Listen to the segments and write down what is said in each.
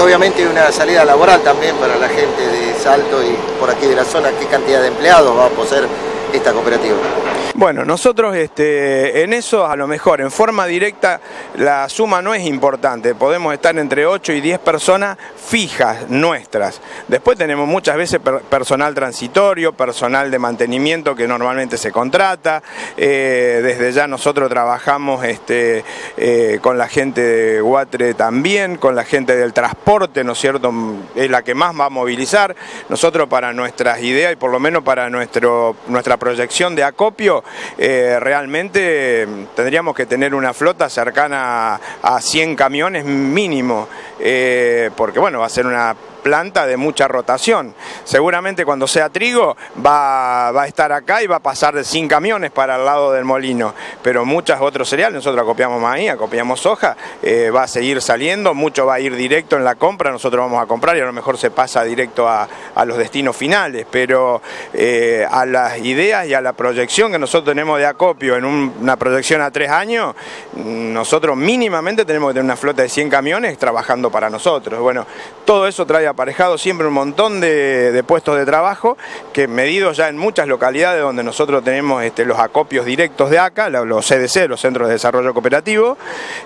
obviamente una salida laboral también para la gente de Salto y por aquí de la zona. ¿Qué cantidad de empleados va a poseer esta cooperativa? Bueno, nosotros en eso a lo mejor en forma directa la suma no es importante, podemos estar entre 8 y 10 personas fijas nuestras. Después tenemos muchas veces personal transitorio, personal de mantenimiento que normalmente se contrata. Desde ya nosotros trabajamos con la gente de Guatre también, con la gente del transporte, ¿no es cierto? Es la que más va a movilizar. Nosotros para nuestras ideas y por lo menos para nuestra proyección de acopio, realmente tendríamos que tener una flota cercana a 100 camiones mínimo, porque bueno, va a ser una planta de mucha rotación. Seguramente cuando sea trigo va a estar acá y va a pasar de 100 camiones para el lado del molino, pero muchos otros cereales, nosotros acopiamos maíz, acopiamos soja, va a seguir saliendo, mucho va a ir directo en la compra, nosotros vamos a comprar y a lo mejor se pasa directo a los destinos finales, pero a las ideas y a la proyección que nosotros tenemos de acopio en una proyección a 3 años, nosotros mínimamente tenemos que tener una flota de 100 camiones trabajando para nosotros. Bueno, todo eso trae aparejado siempre un montón de puestos de trabajo que medidos ya en muchas localidades donde nosotros tenemos los acopios directos de acá, los CDC, los Centros de Desarrollo Cooperativo,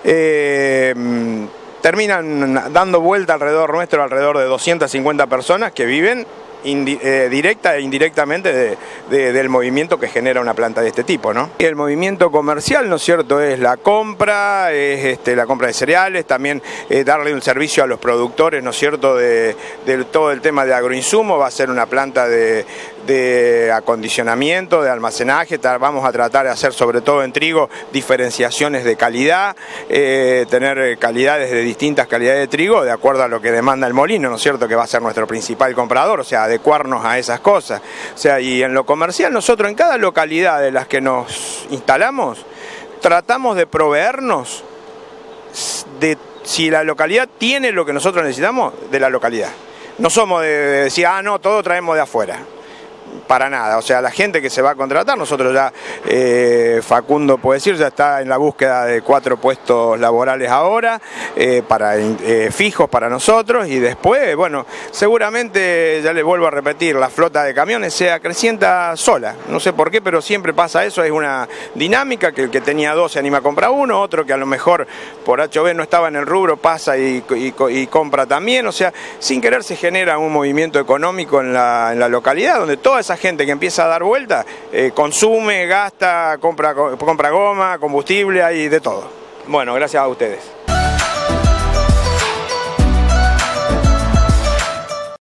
terminan dando vuelta alrededor nuestro alrededor de 250 personas que viven directa e indirectamente del movimiento que genera una planta de este tipo, ¿no? Y el movimiento comercial, ¿no es cierto?, es la compra, es la compra de cereales, también darle un servicio a los productores, ¿no es cierto?, de todo el tema de agroinsumo. Va a ser una planta de acondicionamiento, de almacenaje. Vamos a tratar de hacer, sobre todo en trigo, diferenciaciones de calidad, tener calidades de distintas calidades de trigo de acuerdo a lo que demanda el molino, ¿no es cierto?, que va a ser nuestro principal comprador, o sea, adecuarnos a esas cosas. O sea, y en lo comercial nosotros en cada localidad de las que nos instalamos tratamos de proveernos de si la localidad tiene lo que nosotros necesitamos de la localidad. No somos de decir, ah, no, todo traemos de afuera. Para nada, o sea, la gente que se va a contratar, nosotros ya, Facundo puede decir, ya está en la búsqueda de 4 puestos laborales ahora, fijos para nosotros, y después, bueno, seguramente, ya les vuelvo a repetir, la flota de camiones se acrecienta sola, no sé por qué, pero siempre pasa eso, es una dinámica que el que tenía 2 se anima a comprar uno, otro que a lo mejor por HB no estaba en el rubro pasa y compra también, o sea, sin querer se genera un movimiento económico en la localidad, donde toda esa gente que empieza a dar vuelta, consume, gasta, compra goma, combustible, hay de todo. Bueno, gracias a ustedes.